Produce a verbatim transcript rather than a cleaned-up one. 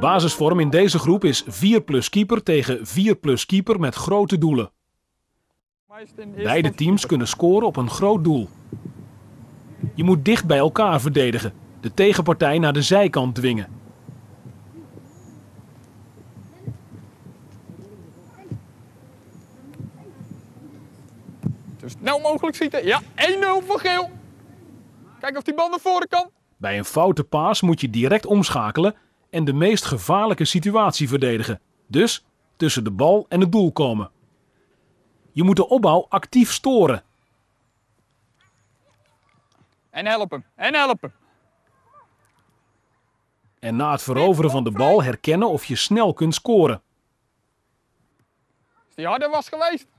basisvorm in deze groep is vier plus keeper tegen vier plus keeper met grote doelen. Beide teams kunnen scoren op een groot doel. Je moet dicht bij elkaar verdedigen, de tegenpartij naar de zijkant dwingen. Zo snel mogelijk schieten. Ja, één nul voor Geel. Kijk of die bal naar voren kan. Bij een foute paas moet je direct omschakelen en de meest gevaarlijke situatie verdedigen. Dus tussen de bal en het doel komen. Je moet de opbouw actief storen. En helpen. En helpen. En na het veroveren van de bal herkennen of je snel kunt scoren. Als die harder was geweest.